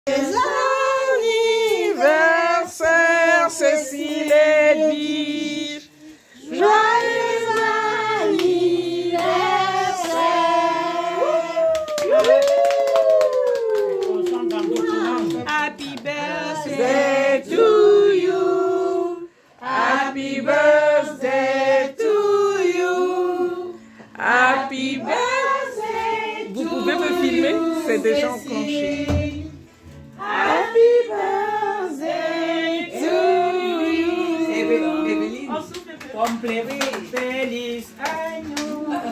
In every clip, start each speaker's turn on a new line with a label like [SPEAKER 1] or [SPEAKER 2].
[SPEAKER 1] Anniversaire, Cécile Edwige. Joyeux
[SPEAKER 2] anniversaire. Happy birthday to you.
[SPEAKER 1] Happy birthday to you. Happy birthday. Vous pouvez me filmer? C'est déjà enclenché. Happy birthday to you.
[SPEAKER 2] Evelyne. Feliz año.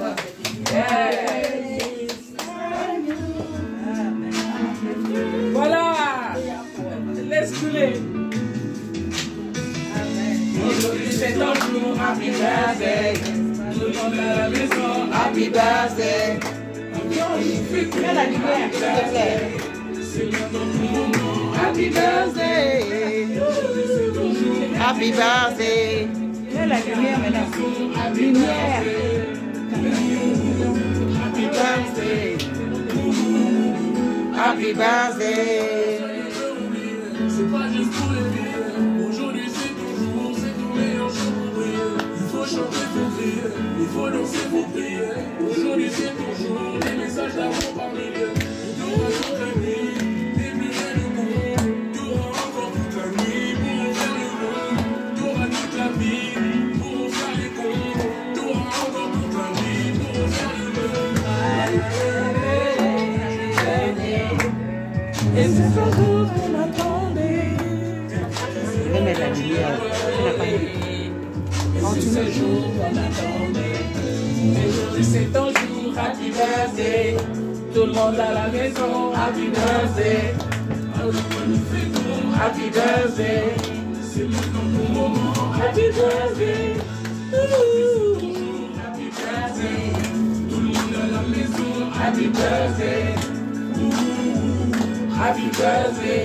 [SPEAKER 1] Voilà. Laisse couler. Aujourd'hui c'est ton jour. Happy birthday. Tout le monde à la maison. Happy birthday.
[SPEAKER 2] Mets la lumière, s'il te plaît.
[SPEAKER 1] Happy birthday. Happy birthday.
[SPEAKER 2] Mets la lumière maintenant. Lumière.
[SPEAKER 1] Happy birthday. Happy birthday.
[SPEAKER 3] C'est pas juste pour les rires. Aujourd'hui c'est ton jour, c'est ton meilleur jour pour briller. Il faut chanter, faut crier, il faut danser, faut prier. Aujourd'hui c'est ton jour, les messages d'amour par milliers. Tu auras toute la nuit, des milliers de mots. Tu auras encore toute la nuit pour faire le monde. Tu auras toute la vie pour faire les cons. Tu auras encore toute la vie pour faire le monde.
[SPEAKER 1] Et c'est ce jour qu'on attendait.
[SPEAKER 2] Je vais mettre la lumière.
[SPEAKER 1] C'est ce jour qu'on attendait. Aujourd'hui c'est ton jour, happy birthday. Tout le monde à la maison, happy birthday. Happy birthday. C'est maintenant ton moment, happy birthday. Happy birthday. Tout le monde à la maison, happy birthday. Happy birthday.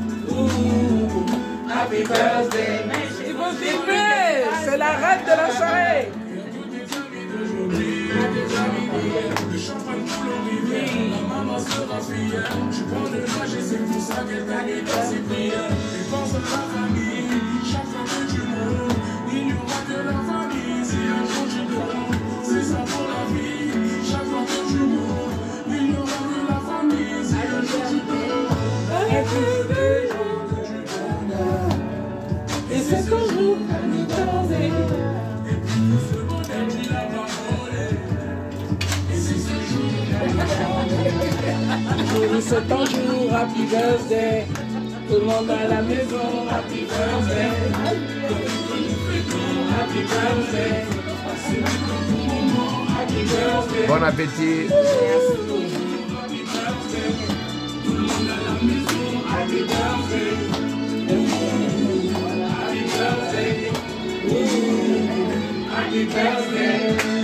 [SPEAKER 1] Happy birthday. Il faut filmer, c'est la reine de la soirée.
[SPEAKER 3] Le champagne pour l'enriver, la maman sera fière. Je prends de l'âge et c'est pour ça qu'elle gagne dans ses prières. Et pense à la famille, chaque fois que tu montes, il n'y aura que la famille. Si un jour tu te trompes, c'est ça pour la vie. Chaque fois que tu montes, il n'y aura que la famille. Si un jour tu te trompes,
[SPEAKER 1] et c'est ton jour, happy birthday.
[SPEAKER 3] ce bonheur tu l'as pas volé. Et c'est ce jour.
[SPEAKER 1] Aujourd'hui c'est ton jour, happy birthday. Tout le monde à la maison, happy birthday. Happy birthday. Happy birthday.
[SPEAKER 4] Bon appétit.
[SPEAKER 1] Happy birthday. Happy birthday. Happy birthday.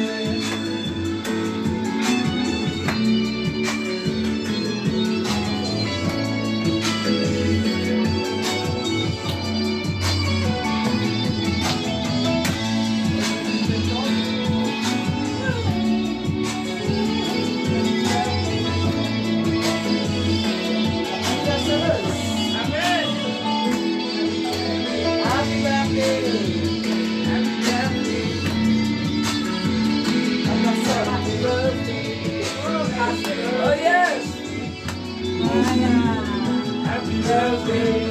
[SPEAKER 1] Oh yes! Happy birthday!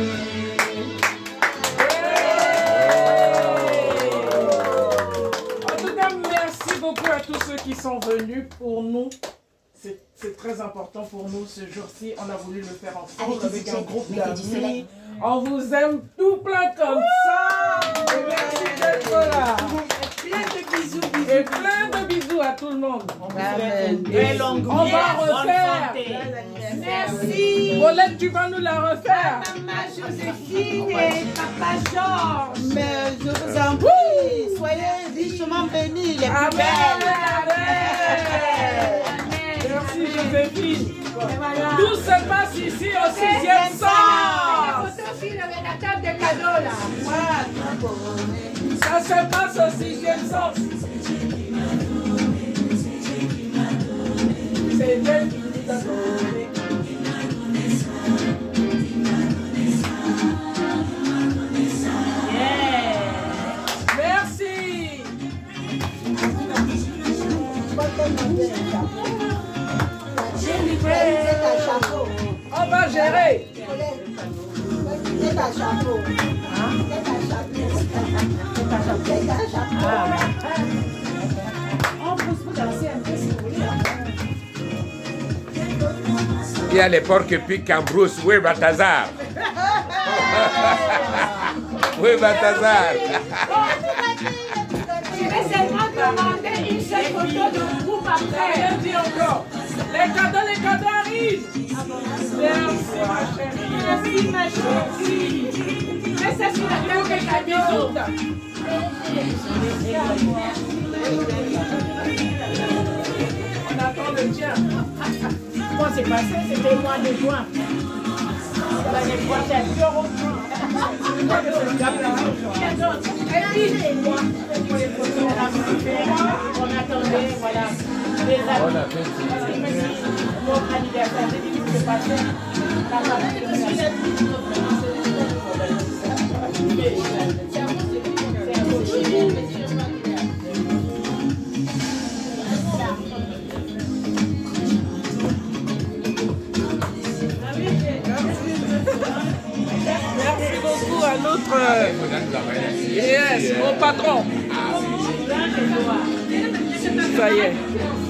[SPEAKER 1] En tout cas, merci beaucoup à tous ceux qui sont venus pour nous. C'est très important pour nous ce jour-ci. On a voulu le faire ensemble avec un groupe d'amis. On vous aime tout plein comme ça. Et merci d'être là.
[SPEAKER 2] Plein de bisous,
[SPEAKER 1] Et plein de bisous à tout le monde. On va refaire.
[SPEAKER 2] Merci.
[SPEAKER 1] Paulette, tu vas nous la refaire.
[SPEAKER 2] Maman Joséphine et Papa Georges.
[SPEAKER 5] Mais je vous en prie, soyez richement bénis, les plus
[SPEAKER 1] Amen.
[SPEAKER 5] belles.
[SPEAKER 1] Merci Joséphine. Tout se passe ici au 6e sens. Ça se passe au 6e sens. C'est elle qui nous a donné. préféré.
[SPEAKER 5] C'est ta chapeau. C'est ta chapeau. C'est ta chapeau. On peut danser un peu si vous voulez.
[SPEAKER 4] Il y a les porcs qui piquent en brousse. Oui, Balthazar. Oui, Balthazar.
[SPEAKER 2] Je vais seulement demander une seule photo de groupe après.
[SPEAKER 1] Rien dit encore. Les cadeaux arrivent. Merci ma chérie.
[SPEAKER 2] Merci ma chérie. Mais ça sur la table des cadeaux.
[SPEAKER 1] On attend le tien.
[SPEAKER 2] Comment c'est passé? C'était le mois de juin. L'année prochaine. Et puis, on attendait, voilà, les amis. Notre anniversaire, j'ai dit que c'est passé. La
[SPEAKER 1] Merci beaucoup à notre yes, mon patron. Ça y est.